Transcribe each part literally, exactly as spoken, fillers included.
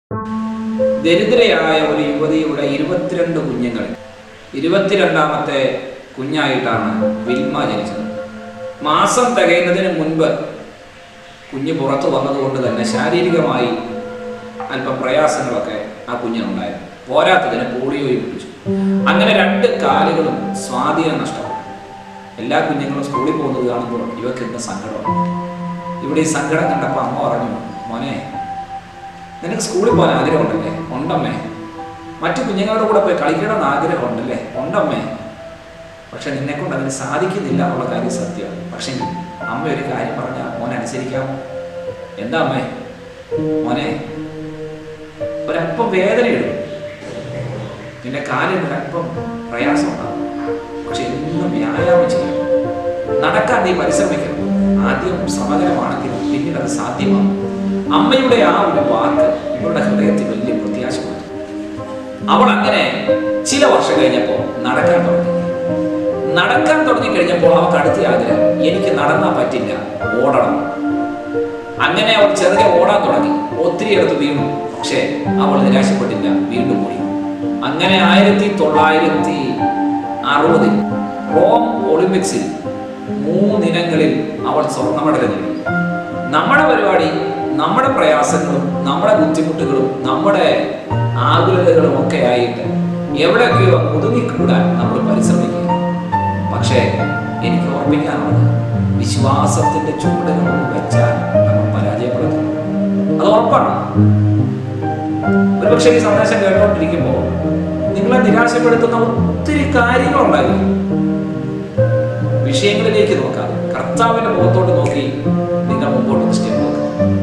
ദരിദ്രയായ ഒരു യുവതിയുടെ ഇരുപത്തിരണ്ട് കുഞ്ഞുങ്ങൾ ഇരുപത്തിരണ്ടാമത്തെ കുഞ്ഞായിട്ടാണ് വിൽമ ജനിച്ചത്. മാസം തികയുന്നതിന് മുൻപ് കുഞ്ഞ് പുറത്തു വന്നതുകൊണ്ട് തന്നെ ശാരീരികമായി അല്പം പ്രയാസങ്ങളൊക്കെ ആ കുഞ്ഞിനുണ്ടായിരുന്നു. പോരാത്തതിന് പോളിയോയും പിടിച്ചു. അങ്ങനെ രണ്ട് കാലുകളും സ്വാധീനം നഷ്ടപ്പെട്ടു. എല്ലാ കുഞ്ഞുങ്ങളും സ്കൂളിൽ പോകുന്നത് കാണുമ്പോൾ ഇവർക്ക് ഇന്ന് സങ്കടമാണ്. ഇവിടെ ഈ സങ്കടം കണ്ടപ്പോൾ അമ്മ പറഞ്ഞു, മോനെ നിനക്ക് സ്കൂളിൽ പോകാൻ ആഗ്രഹമുണ്ടല്ലേ? ഉണ്ടമ്മേ. മറ്റു കുഞ്ഞുങ്ങളുടെ കൂടെ പോയി കളിക്കണമെന്ന് ആഗ്രഹമുണ്ടല്ലേ? ഉണ്ടമ്മേ. പക്ഷെ നിന്നെ കൊണ്ട് അതിന് സാധിക്കുന്നില്ല എന്നുള്ള കാര്യം സത്യമാണ്. പക്ഷെ അമ്മ ഒരു കാര്യം പറഞ്ഞാൽ മോനെ അനുസരിക്കാമോ? എന്താ അമ്മേ? മോനെ ഒരല്പം വേദനയിടും, നിന്റെ കാലിന് ഒരല്പം പ്രയാസം ഉണ്ടാകും. പക്ഷെ എന്നും വ്യായാമം ചെയ്യണം, നടക്കാൻ നീ പരിശ്രമിക്കണം. ആദ്യം ശ്രമകരമാണെങ്കിലും പിന്നീട് അത് സാധ്യമാകും. അമ്മയുടെ ആ ഒരു വാക്ക് ഇവരുടെ ഹൃദയത്തിൽ വലിയ പ്രത്യാശ കൊടുത്തു. അവൾ അങ്ങനെ ചില വർഷം കഴിഞ്ഞപ്പോൾ നടക്കാൻ തുടങ്ങി. നടക്കാൻ തുടങ്ങി കഴിഞ്ഞപ്പോൾ അവൾക്ക് അടുത്ത ആഗ്രഹം, എനിക്ക് നടന്നാൻ പറ്റില്ല, ഓടണം. അങ്ങനെ അവൾ ചെറുതെ ഓടാൻ തുടങ്ങി. ഒത്തിരി അടുത്ത് വീണു, പക്ഷേ അവൾ നിരാശപ്പെട്ടില്ല, വീണ്ടും ഓടി. അങ്ങനെ ആയിരത്തി തൊള്ളായിരത്തി അറുപതിൽ റോം ഒളിമ്പിക്സിൽ മൂന്നിനങ്ങളിൽ അവൾ സ്വർണ്ണ മെഡൽ നേടി. നമ്മുടെ പരിപാടി, നമ്മുടെ പ്രയാസങ്ങളും നമ്മുടെ ബുദ്ധിമുട്ടുകളും നമ്മുടെ ആകുലതകളും ഒക്കെ ആയിട്ട് എവിടെയൊക്കെയോ ഒതുങ്ങിക്കൂടാൻ നമ്മൾ പരിശ്രമിക്കുക. പക്ഷേ എനിക്ക് ഓർമ്മിക്കാനുള്ളത്, വിശ്വാസത്തിന്റെ ചുവടുകൾ വെച്ചാൽ നമ്മൾ പരാജയപ്പെടുന്നു. അത് ഉറപ്പാണ്. ഒരുപക്ഷെ ഈ സന്ദേശം കേട്ടോണ്ടിരിക്കുമ്പോൾ നിങ്ങളെ നിരാശപ്പെടുത്തുന്ന ഒത്തിരി കാര്യങ്ങളുണ്ടാകും. വിഷയങ്ങളിലേക്ക് നോക്കാതെ കർത്താവിന്റെ മുഖത്തോട്ട് നോക്കി നിങ്ങൾ മുമ്പോട്ട് സ്റ്റെപ്പ് നോക്കുക.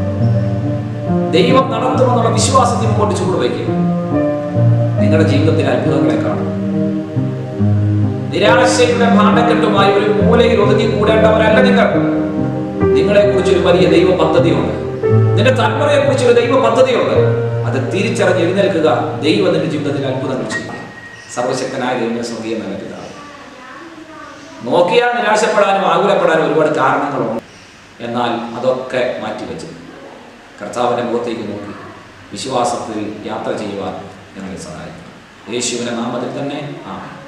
ദൈവം നടത്തുമെന്നുള്ള വിശ്വാസത്തിൽ മുമ്പോട്ട് ചൂട് വയ്ക്കുക. നിങ്ങളുടെ ജീവിതത്തിൽ അത്ഭുതങ്ങളെ കാണും. നിരാശയുടെ ഭാണ്ഡക്കെട്ടുമായി ഒരു മൂലയിൽ ഒതുങ്ങി കൂടേണ്ടവരല്ല നിങ്ങൾ. നിങ്ങളെ കുറിച്ചൊരു വലിയ ദൈവ പദ്ധതിയുണ്ട്. നിന്റെ തലമുറയെ കുറിച്ചൊരു ദൈവ പദ്ധതിയുണ്ട്. അത് തിരിച്ചറിഞ്ഞ് എഴുന്നേൽക്കുക. ദൈവം നിന്റെ ജീവിതത്തിൽ അത്ഭുതങ്ങൾ ചെയ്യുക. സർവശക്തനായ ദൈവം സ്വർഗീയ നല്ല പിതാവ്. നോക്കിയാൽ നിരാശപ്പെടാനും ആകുലപ്പെടാനും ഒരുപാട് കാരണങ്ങളുണ്ട്. എന്നാൽ അതൊക്കെ മാറ്റിവെച്ച് കർത്താവിന്റെ മുഖത്തേക്ക് നോക്കി വിശ്വാസത്തിൽ യാത്ര ചെയ്യുവാൻ ഞങ്ങളെ സഹായിക്കും. യേശുവിന്റെ നാമത്തിൽ തന്നെ ആമേൻ.